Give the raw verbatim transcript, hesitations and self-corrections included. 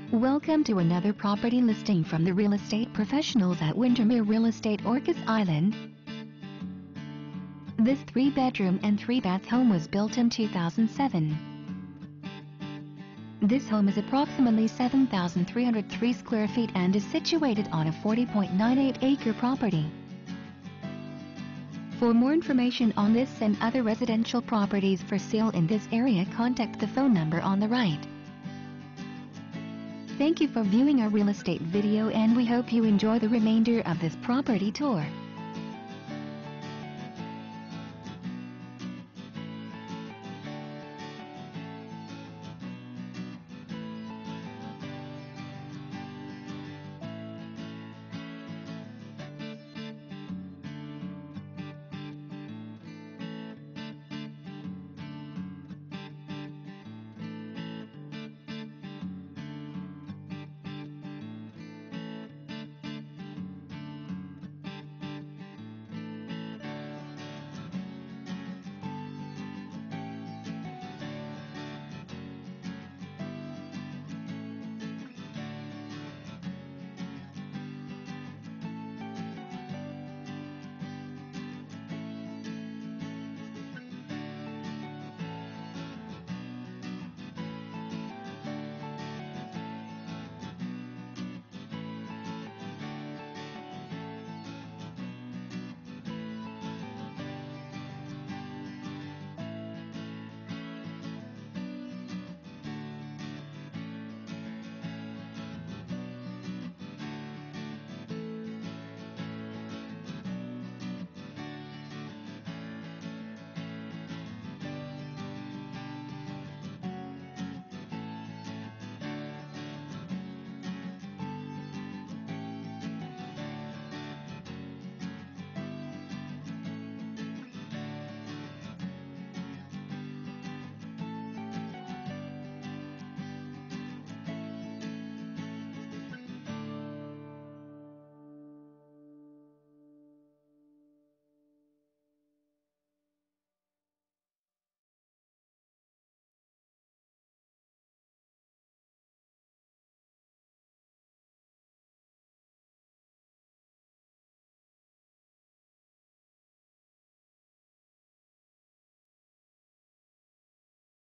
Welcome to another property listing from the real estate professionals at Windermere Real Estate Orcas Island. This three-bedroom and three-bath home was built in two thousand seven. This home is approximately seven thousand three hundred three square feet and is situated on a forty point nine eight acre property. For more information on this and other residential properties for sale in this area, contact the phone number on the right. Thank you for viewing our real estate video, and we hope you enjoy the remainder of this property tour.